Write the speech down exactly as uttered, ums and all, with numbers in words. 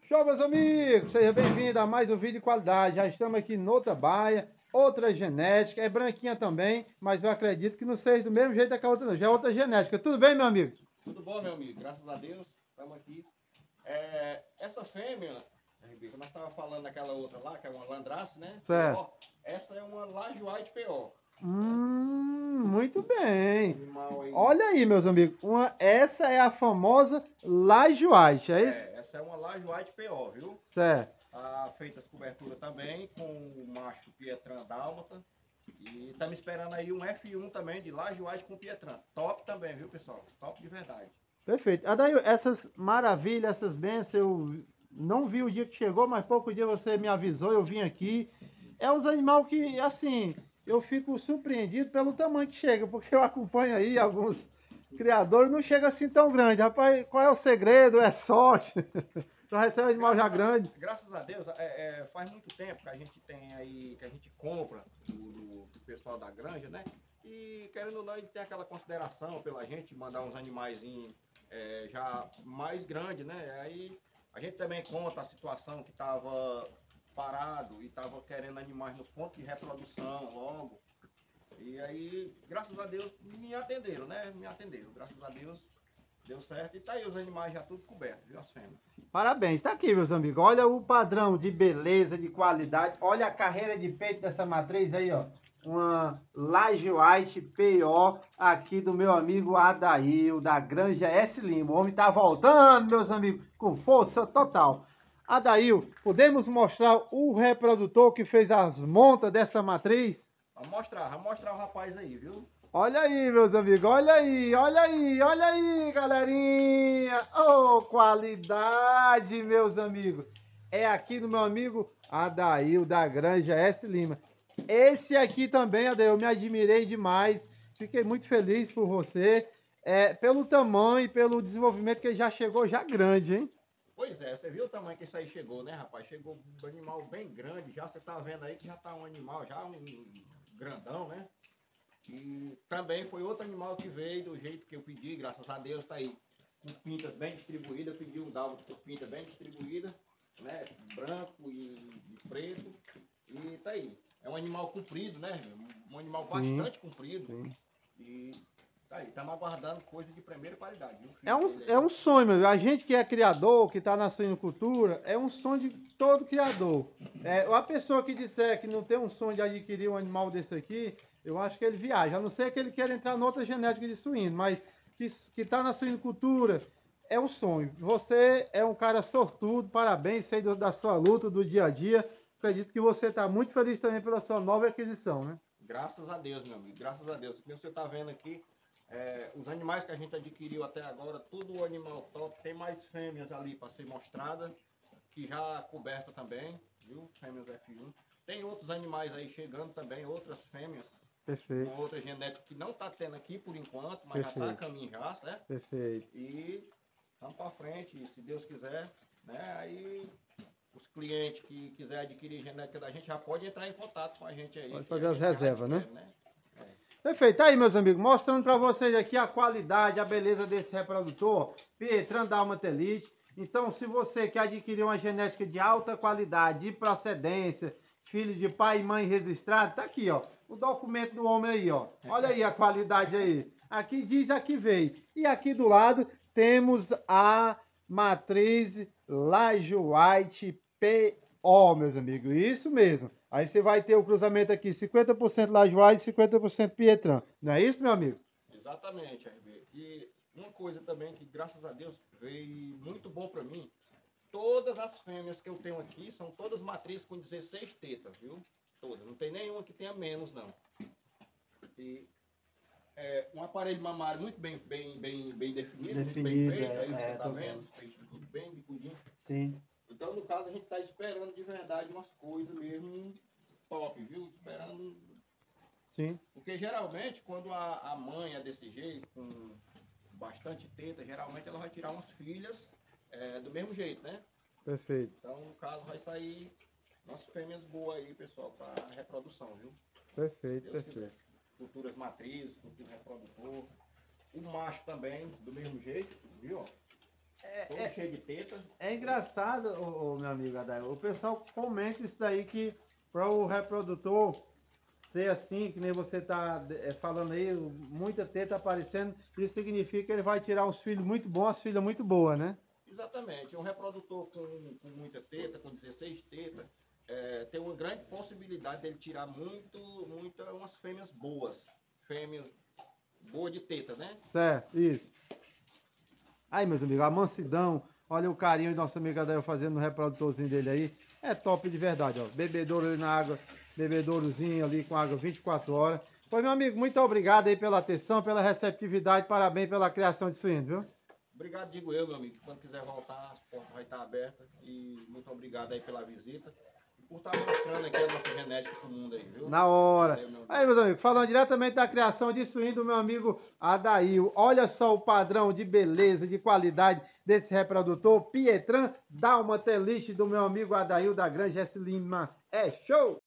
Show, meus amigos! Seja bem-vindo a mais um vídeo de qualidade. Já estamos aqui em outra baia, outra genética. É branquinha também, mas eu acredito que não seja do mesmo jeito que a outra não. Já é outra genética. Tudo bem, meu amigo? Tudo bom, meu amigo? Graças a Deus, estamos aqui. É, essa fêmea, Rebeca, nós estávamos falando daquela outra lá, que é uma Landrace, né? Certo. P O. Essa é uma Lajoite P O. Hum, muito bem. Animal aí. Olha aí, meus amigos. Uma, essa é a famosa Lajoite, é isso? É, essa é uma Lajoite P O, viu? Certo. Tá feita as coberturas também com o macho Pietran Dálmata. E estamos esperando aí um F um também de Lajoite com Pietran. Top também, viu, pessoal? Top de verdade. Perfeito. Adail, essas maravilhas, essas bênçãos, eu não vi o dia que chegou, mas pouco dia você me avisou, eu vim aqui. É uns animais que, assim, eu fico surpreendido pelo tamanho que chega, porque eu acompanho aí alguns criadores, não chega assim tão grande. Rapaz, qual é o segredo? É sorte. Só recebe um animal já grande. Graças a Deus, é, é, faz muito tempo que a gente tem aí, que a gente compra do, do, do pessoal da granja, né? E querendo ou não, ele tem aquela consideração pela gente mandar uns animaizinhos é, já mais grandes, né? Aí a gente também conta a situação que estava parado e estava querendo animais nos pontos de reprodução logo. E aí, graças a Deus, me atenderam, né? Me atenderam, graças a Deus. Deu certo e tá aí os animais já tudo cobertos, viu, as fêmeas? Parabéns, tá aqui, meus amigos. Olha o padrão de beleza, de qualidade. Olha a carreira de peito dessa matriz aí, ó. Uma Lajoite P O aqui do meu amigo Adail, da Granja S. Lima. O homem tá voltando, meus amigos, com força total. Adail, podemos mostrar o reprodutor que fez as montas dessa matriz? Vamos mostrar, vamos mostrar o rapaz aí, viu? Olha aí, meus amigos, olha aí, olha aí, olha aí, galerinha. Oh, qualidade, meus amigos. É aqui do meu amigo Adail, da Granja S. Lima. Esse aqui também, Adail, eu me admirei demais. Fiquei muito feliz por você, é, pelo tamanho e pelo desenvolvimento que ele já chegou já grande, hein? Pois é, você viu o tamanho que isso aí chegou, né, rapaz? Chegou um animal bem grande, já você tá vendo aí que já tá um animal, já um grandão, né? E também foi outro animal que veio do jeito que eu pedi, graças a Deus, tá aí com pintas bem distribuídas. Eu pedi um dálmata com pinta bem distribuída, né? Branco e, e preto. E tá aí. É um animal comprido, né? Um animal Sim, bastante comprido. sim. E tá aí, estamos aguardando coisa de primeira qualidade. Viu? É um, é um sonho, meu. A gente que é criador, que está na suinocultura, é um sonho de todo criador. É, a pessoa que disser que não tem um sonho de adquirir um animal desse aqui, eu acho que ele viaja. A não ser que ele queira entrar em outra genética de suíno, mas que está na suinocultura é um sonho. Você é um cara sortudo, parabéns, sei do, da sua luta, do dia a dia. Acredito que você está muito feliz também pela sua nova aquisição, né? Graças a Deus, meu amigo, graças a Deus. Como você está vendo aqui, é, os animais que a gente adquiriu até agora, tudo animal top. Tem mais fêmeas ali para ser mostrada, que já coberta também, viu? Fêmeas F um. Tem outros animais aí chegando também, outras fêmeas. Perfeito. Uma outra genética que não está tendo aqui por enquanto, mas Perfeito. já está a caminho já, certo? Perfeito. E vamos para frente, se Deus quiser, né? Aí os clientes que quiser adquirir genética da gente já pode entrar em contato com a gente aí. Pode fazer as reservas, né? né? É. Perfeito. Aí, meus amigos, mostrando para vocês aqui a qualidade, a beleza desse reprodutor, Pietran Dálmata Elite. Então, se você quer adquirir uma genética de alta qualidade, de procedência, filho de pai e mãe registrado, tá aqui, ó, o documento do homem aí, ó. Olha aí a qualidade aí. Aqui diz a que veio. E aqui do lado temos a matriz Lajoite P O, meus amigos. Isso mesmo. Aí você vai ter o cruzamento aqui, cinquenta por cento Lajoite e cinquenta por cento Pietran. Não é isso, meu amigo? Exatamente, R B. E uma coisa também que, graças a Deus, veio muito bom para mim. Todas as fêmeas que eu tenho aqui são todas matrizes com dezesseis tetas, viu? Todas. Não tem nenhuma que tenha menos, não. E é, um aparelho mamário muito bem, bem, bem, bem definido, Definido, muito bem feito. é, Aí você é, tá tô vendo, vendo. os peixes tudo bem bicudinho. Sim. Então, no caso, a gente tá esperando de verdade umas coisas mesmo top, viu? Esperando. Sim. Porque geralmente, quando a, a mãe é desse jeito, com bastante teta, geralmente ela vai tirar umas filhas é, do mesmo jeito, né? Perfeito. Então, no caso, vai sair umas fêmeas boas aí, pessoal, para reprodução, viu? Perfeito, Deus perfeito. quiser. Futuras matrizes, futuro reprodutor. O macho também, do mesmo jeito, viu? É, todo é, cheio de teta. é engraçado, ô, ô, meu amigo Adail, o pessoal comenta isso daí que para o reprodutor ser assim, que nem você tá é, falando aí, muita teta aparecendo, isso significa que ele vai tirar uns filhos muito bons, as filhas muito boas, né? Exatamente. Um reprodutor com, com muita teta, com dezesseis tetas, é, tem uma grande possibilidade dele tirar muito, muita, umas fêmeas boas. Fêmeas boas de teta, né? Certo, isso. Aí, meus amigos, a mansidão, olha o carinho do nosso amigo Adail fazendo no reprodutorzinho dele aí. É top de verdade, ó. Bebedouro ali na água, bebedourozinho ali com água vinte e quatro horas. Pois, meu amigo, muito obrigado aí pela atenção, pela receptividade, parabéns pela criação de suíno, viu? Obrigado, digo eu, meu amigo. Quando quiser voltar, as portas vão estar abertas. E muito obrigado aí pela visita. E por estar mostrando aqui a nossa genética pro mundo aí, viu? Na hora. Valeu, meu Aí, meus amigos, falando diretamente da criação de suíno do meu amigo Adail. Olha só o padrão de beleza, de qualidade desse reprodutor. Pietran Dalmatelist do meu amigo Adail da Granja S. Lima. É show!